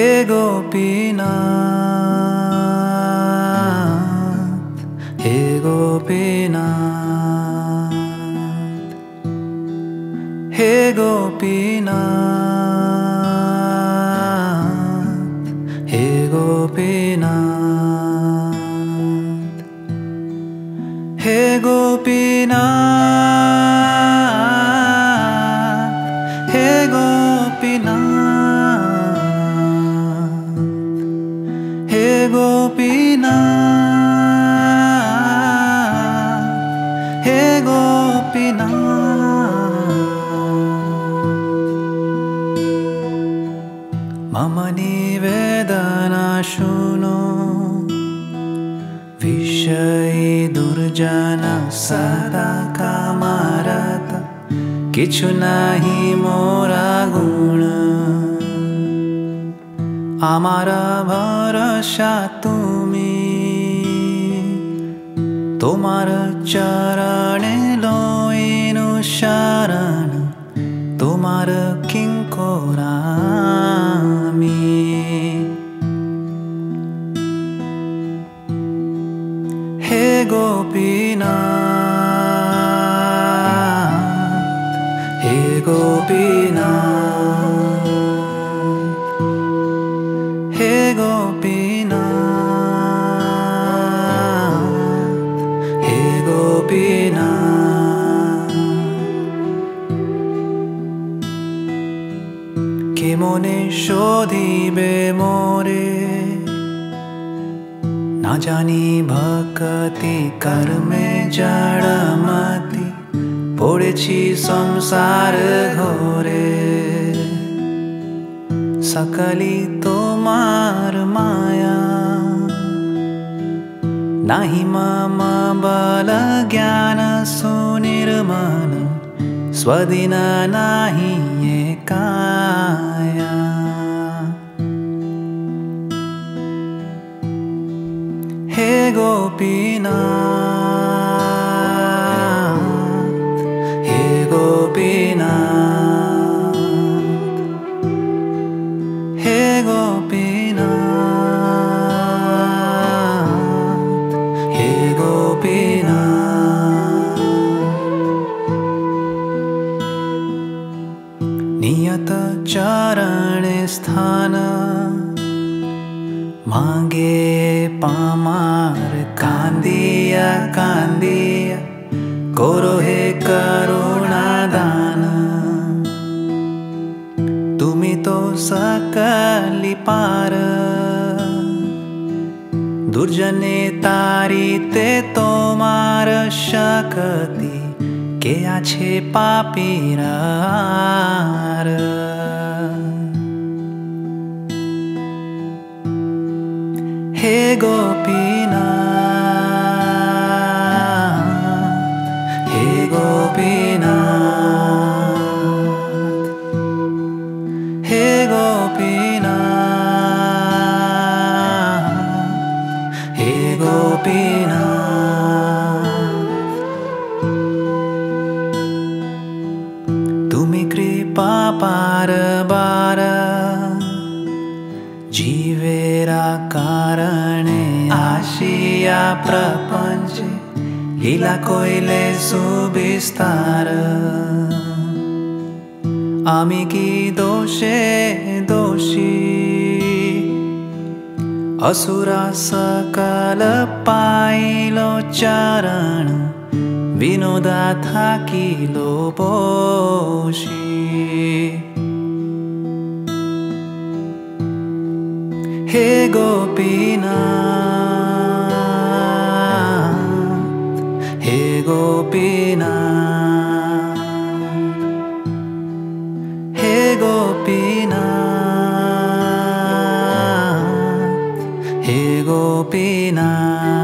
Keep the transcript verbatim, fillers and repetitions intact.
हे गोपीनाथ, हे गोपीनाथ, हे गोपीनाथ, हे गोपीनाथ, हे गोपीनाथ, हे गोपीनाथ, हे गोपीनाथ, हे गोपीनाथ। मम निवेदना शुनो, विषयी दुर्जना सदा kāma-rata, किछु nāhi मोरा गुण। आमारा भरोसा तुमी, तोमार चरणे लइनु शरण, तोमार किंकरामी। हे गोपीनाथ, हे गोपीनाथ, हे गोपीनाथ, हे गोपीनाथ। के मने शोधिबे मोरे, ना जानी भक्ति कर्मे जड़मति, पड़ेछि संसार घोरे। सकली तोमार माया, नाहि मम बल ज्ञान सुनिर्मल, स्वदिन नाहि ये काया। हे गोपीनाथ, हे गोपीनाथ, हे गोपीनाथ, हे गोपीनाथ। नियत चरण स्थान, मांगे पामार कांदिया कांदिया, करो हे करुणा दान। तुमी तो सकली पार, दुर्जने तारीते तोमार शक्ति, के आछे पापीरार। हे गोपीनाथ, हे गोपीनाथ, हे गोपीनाथ, हे गोपीनाथ। तुमी कृपा पार बार, जीवेरा कारणे आशिया प्रपंच, लीला कोइले सुविस्तार। आमी की दोषे दोषी, असुरा सकल पाइलो चरण, विनोदा थाकिलो पोषी। हे गोपीनाथ, हे गोपीनाथ, हे गोपीनाथ, हे गोपीनाथ।